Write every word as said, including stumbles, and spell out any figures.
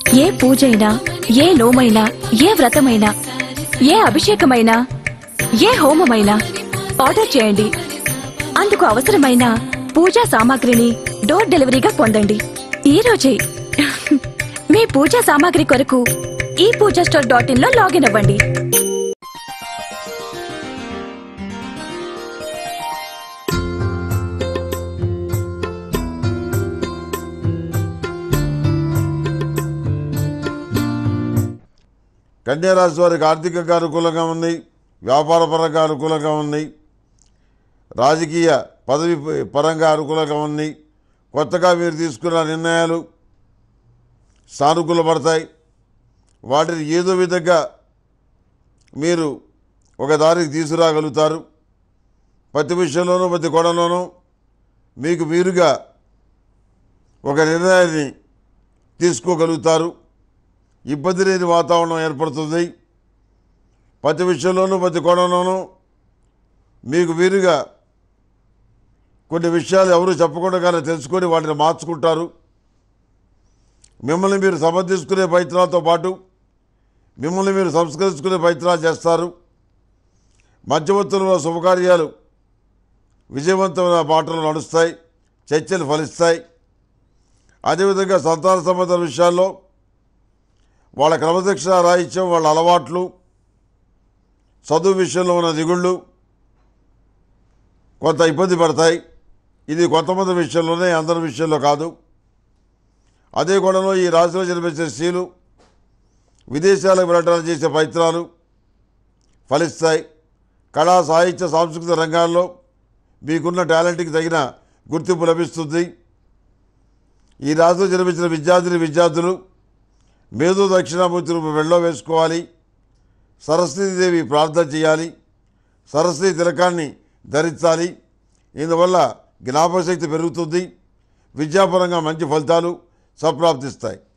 ఏ పూజైనా, ఏ నోమైనా, ఏ వ్రతమైనా, ఏ అభిషేకమైనా, ఏ హోమమైనా ఆర్డర్ చేయండి. అందుకు అవసరమైన పూజా సామాగ్రిని డోర్ డెలివరీగా పొందండి. ఈ రోజే మీ పూజా సామాగ్రి కొరకు ఈ పూజా స్టోర్ డాట్ ఇన్ లో లాగిన్ అవ్వండి. కన్యా రాశి వారికి ఆర్థికంగా అనుకూలంగా ఉంది, వ్యాపారపరంగా అనుకూలంగా ఉంది, రాజకీయ పదవి పరంగా అనుకూలంగా ఉంది. కొత్తగా మీరు తీసుకున్న నిర్ణయాలు సానుకూలపడతాయి. వాటిని ఏదో విధంగా మీరు ఒక దారికి తీసుకురాగలుగుతారు. ప్రతి విషయంలోనూ ప్రతి కోణంలోనూ మీకు మీరుగా ఒక నిర్ణయాన్ని తీసుకోగలుగుతారు. ఇబ్బంది లేని వాతావరణం ఏర్పడుతుంది. ప్రతి విషయంలోనూ ప్రతి కోణంలోనూ మీకు వీరుగా కొన్ని విషయాలు ఎవరు చెప్పకుండానే తెలుసుకొని వాటిని మార్చుకుంటారు. మిమ్మల్ని మీరు సమర్థించుకునే ప్రయత్నాలతో పాటు మిమ్మల్ని మీరు సంస్కరించుకునే ప్రయత్నాలు చేస్తారు. మధ్యవర్తులలో శుభకార్యాలు విజయవంతమైన బాటలు నడుస్తాయి, చర్చలు ఫలిస్తాయి. అదేవిధంగా సంతాన సంబంధ విషయాల్లో వాళ్ళ క్రమశిక్షణ రాహిత్యం, వాళ్ళ అలవాట్లు, చదువు విషయంలో ఉన్న దిగుళ్ళు కొంత ఇబ్బంది పడతాయి. ఇది కొంతమంది విషయంలోనే, అందరి విషయంలో కాదు. అదే కోణంలో ఈ రాశిలో జన్మించే స్త్రీలు విదేశాలకు వెళ్ళడానికి చేసే ప్రయత్నాలు ఫలిస్తాయి. కళా, సాహిత్య, సాంస్కృతిక రంగాల్లో మీకున్న టాలెంట్కి తగిన గుర్తింపు లభిస్తుంది. ఈ రాశిలో జన్మించిన విద్యార్థిని విద్యార్థులు మేధో దక్షిణామూర్తి రూపం వెళ్ళో వేసుకోవాలి. సరస్వతీదేవి ప్రార్థన చేయాలి. సరస్వతీ తిలకాన్ని ధరించాలి. ఇందువల్ల జ్ఞాపకశక్తి పెరుగుతుంది. విద్యాపరంగా మంచి ఫలితాలు సంప్రాప్తిస్తాయి.